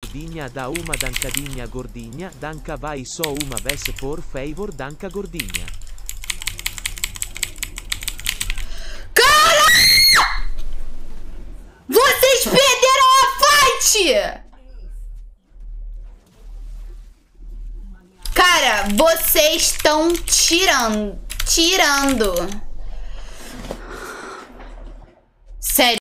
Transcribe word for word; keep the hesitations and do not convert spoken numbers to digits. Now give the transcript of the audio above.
gordinha da uma dancadinha gordinha, danca vai só uma vez por favor, danca gordinha. Cara! Vocês perderam a fight! Cara, vocês estão tirando, tirando. Sério.